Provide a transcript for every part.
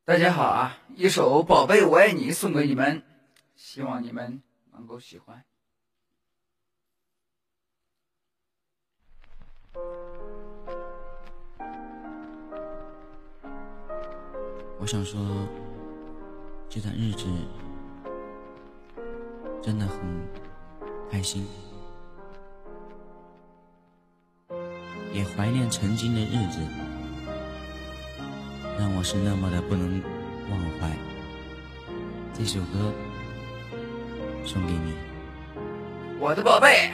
大家好啊！一首《宝贝我爱你》送给你们，希望你们能够喜欢。 我想说，这段日子真的很开心，也怀念曾经的日子，让我是那么的不能忘怀。这首歌送给你， 我的宝贝。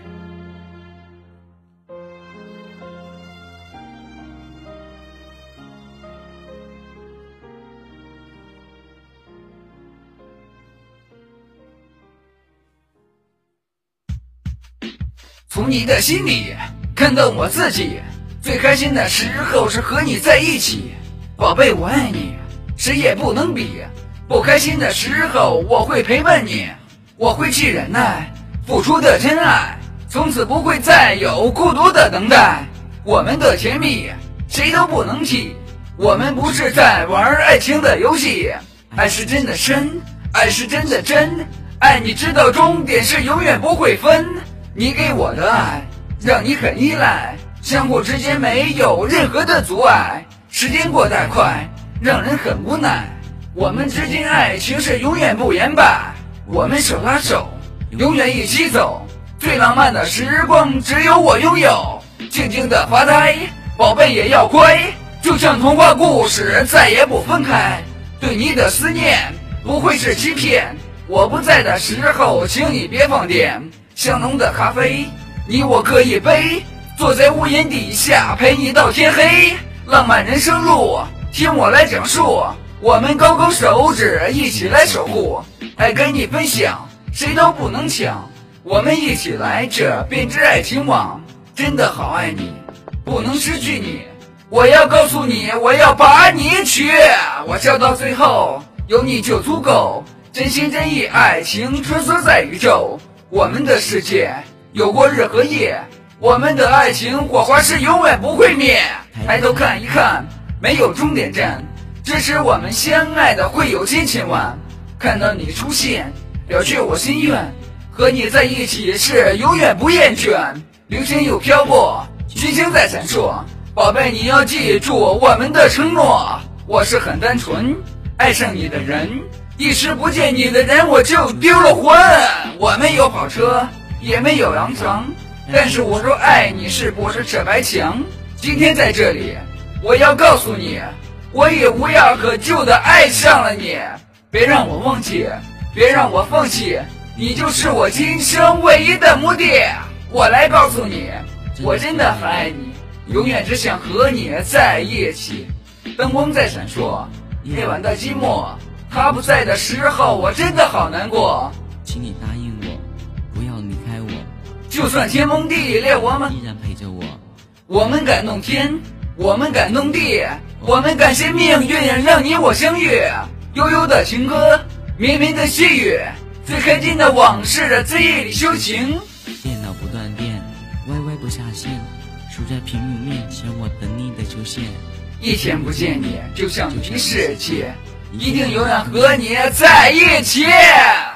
从你的心里看到我自己，最开心的时候是和你在一起，宝贝我爱你，谁也不能比。不开心的时候我会陪伴你，我会去忍耐，付出的真爱，从此不会再有孤独的等待。我们的甜蜜谁都不能替，我们不是在玩爱情的游戏，爱是真的深，爱是真的真，爱你知道终点是永远不会分。你给我的爱让你很依赖，相互之间没有任何的阻碍，时间过太快让人很无奈，我们之间爱情是永远不言败，我们手拉手永远一起走，最浪漫的时光只有我拥有，静静的发呆，宝贝也要乖，就像童话故事再也不分开，对你的思念不会是欺骗，我不在的时候请你别放电，香浓的咖啡你我可以杯，坐在屋檐底下陪你到天黑，浪漫人生路听我来讲述，我们勾勾手指一起来守护，爱跟你分享谁都不能抢，我们一起来这编织爱情网，真的好爱你不能失去你，我要告诉你我要把你娶，我笑到最后有你就足够，真心真意爱情穿梭在宇宙，我们的世界有过日和夜，我们的爱情火花是永远不会灭，抬头看一看没有终点站，支持我们相爱的会有千千万，看到你出现了却我心愿，和你在一起是永远不厌倦，流星又飘过群星在闪烁，宝贝你要记住我们的承诺，我是很单纯爱上你的人，一时不见你的人我就丢了魂，我没有跑车也没有洋床，但是我说爱你是不是这白墙，今天在这里我要告诉你，我也无药可救的爱上了你，别让我忘记，别让我放弃，你就是我今生唯一的目的，我来告诉你我真的很爱你，永远只想和你在一起，灯光在闪烁，夜晚的寂寞，他不在的时候我真的好难过， 请你答应我不要离开我， 就算天崩地裂我们依然陪着我， 我们感动天，我们感动地，我们感谢命运让你我相遇，悠悠的情歌，绵绵的细雨，最开心的往事在夜里修情， 电脑不断电，歪不下线，守在屏幕面前我等你的出现， 一天不见你就像一世界，一定永远和你在一起。